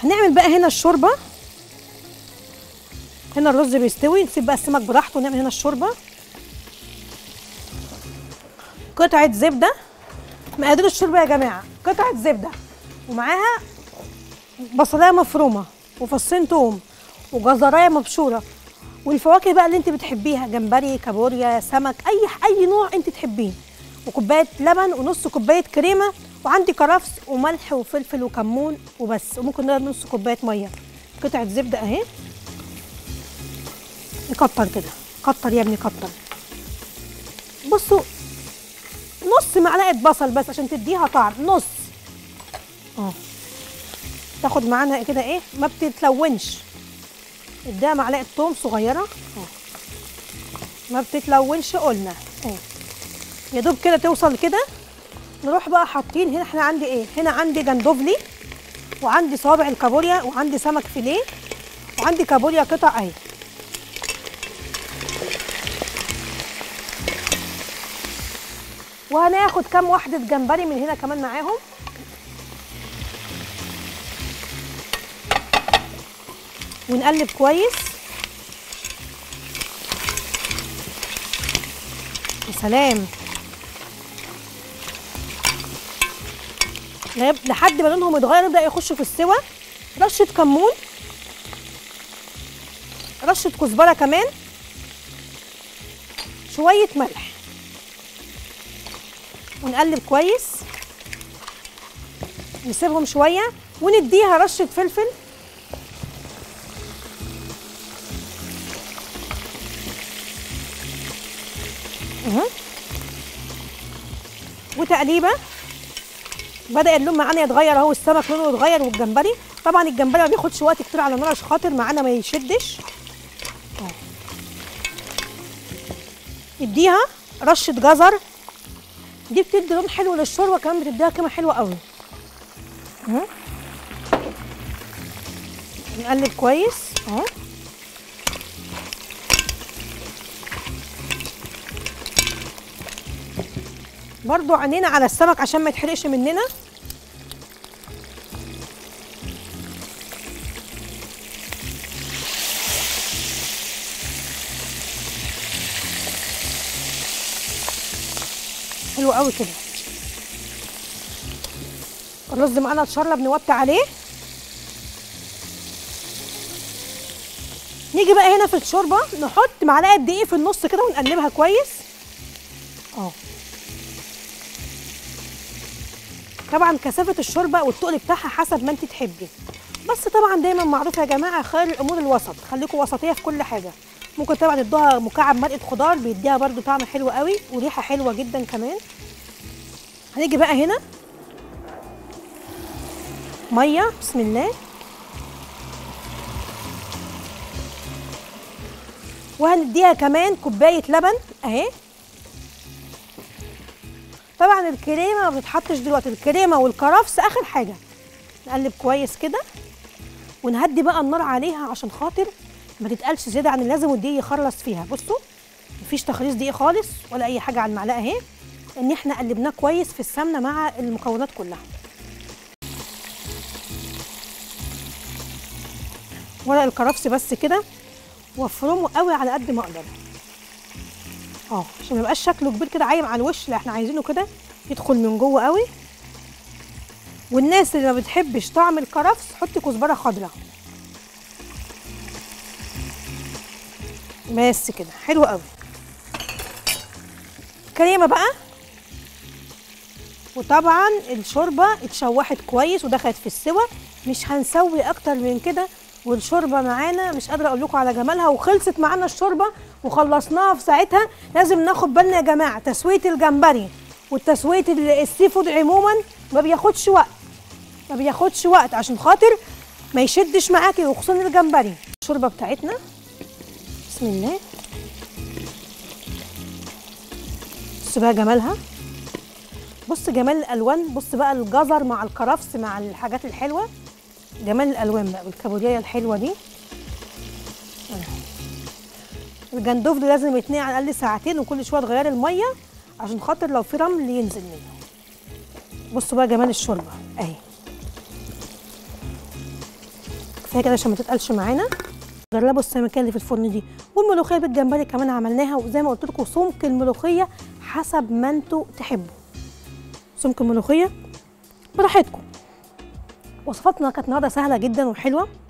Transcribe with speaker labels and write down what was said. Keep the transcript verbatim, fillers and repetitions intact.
Speaker 1: هنعمل بقى هنا الشوربه. هنا الرز بيستوي، نسيب بقى السمك براحته ونعمل هنا الشوربه. قطعه زبده. مقادير الشوربه يا جماعه: قطعه زبده ومعاها بصلايه مفرومه وفصين توم وجزرايه مبشوره، والفواكه بقى اللي انت بتحبيها، جمبري، كابوريا، سمك، اي اي نوع انت تحبيه، وكوبايه لبن ونص كوبايه كريمه، وعندي كرفس وملح وفلفل وكمون وبس، وممكن نقدر نص كوبايه ميه. قطعه زبده اهي. نكتر كده، كتر يا ابني كتر. بصوا نص معلقه بصل بس عشان تديها طعم، نص اه تاخد معانا كده ايه، ما بتتلونش. اديها معلقه توم صغيره اه ما بتتلونش قلنا اه يا دوب كده توصل كده. نروح بقى حاطين هنا، احنا عندي ايه هنا، عندي جندوفلي وعندي صوابع الكابوريا وعندي سمك فيليه وعندي كابوريا قطع اهي. وهناخد كام واحده جمبري من هنا كمان معاهم. ونقلب كويس. يا سلام، لحد ما لونهم يتغير يبدا يخشوا في السوا. رشه كمون، رشه كزبره كمان، شويه ملح، ونقلب كويس. نسيبهم شويه ونديها رشه فلفل اهو، وتقليبه. بدأ اللون معانا يتغير اهو، السمك لونه يتغير والجمبري. طبعا الجمبري ما بياخدش وقت كتير على النار عشان خاطر معانا ما يشدش. اه اديها رشه جزر، دي بتدي لون حلو للشوربه، كمان بتديها قيمه حلوه قوي. اهو نقلب كويس اهو. برضو عينينا على السمك عشان ما يتحرقش مننا. حلو قوي كده. الرز معانا اتشرب، نوطي عليه. نيجي بقى هنا في الشوربه نحط معلقه دقيق في النص كده ونقلبها كويس اه. طبعا كثافه الشوربه والتقل بتاعها حسب ما انت تحبي، بس طبعا دايما معروف يا جماعه خير الامور الوسط، خليكم وسطيه في كل حاجه. ممكن طبعا تدوها مكعب مرقه خضار، بيديها برده طعم حلو قوي وريحه حلوه جدا كمان. هنيجي بقى هنا ميه، بسم الله، وهنديها كمان كوبايه لبن اهي. طبعا الكريمه ما بتتحطش دلوقتي، الكريمه والكرفس اخر حاجه. نقلب كويس كده ونهدي بقى النار عليها عشان خاطر ما تتقلش زياده عن اللازم والدقيق يخلص فيها. بصوا مفيش تخليص دقيق خالص ولا اي حاجه على المعلقه اهي، لان احنا قلبناه كويس في السمنه مع المكونات كلها. ورق الكرفس بس كده وافرمه قوي على قد ما اقدر اه، عشان ما يبقاش شكله كبير كده عايم على الوش، لا احنا عايزينه كده يدخل من جوه قوي. والناس اللي ما بتحبش طعم الكرفس حطي كزبره خضراء بس كده. حلو قوي. كريمه بقى، وطبعا الشوربه اتشوحت كويس ودخلت في السوا، مش هنسوي اكتر من كده. والشوربه معانا مش قادره اقول لكم على جمالها، وخلصت معانا الشوربه وخلصناها في ساعتها. لازم ناخد بالنا يا جماعه، تسويه الجمبري والتسويه السي فود عموما ما بياخدش وقت، ما بياخدش وقت عشان خاطر ما يشدش معاكي، وخصوصا الجمبري. الشوربه بتاعتنا بسم الله. بصوا بقى جمالها، بص جمال الالوان، بص بقى الجزر مع الكرفس مع الحاجات الحلوه، جمال الالوان بقى والكابوريا الحلوه دي. الجندوفلي لازم يتنقع على الاقل ساعتين، وكل شويه تغيري الميه عشان خاطر لو في رمل ينزل منه. بصوا بقى جمال الشوربه اهي. كفايه كده عشان ما تتقلش معانا. جربوا السمكيه اللي في الفرن دي، والملوخيه بالجمبري كمان عملناها، وزي ما قلت لكم سمك الملوخيه حسب ما انتوا تحبوا. سمك الملوخيه براحتكم. وصفاتنا كانت النهارده سهله جدا وحلوه.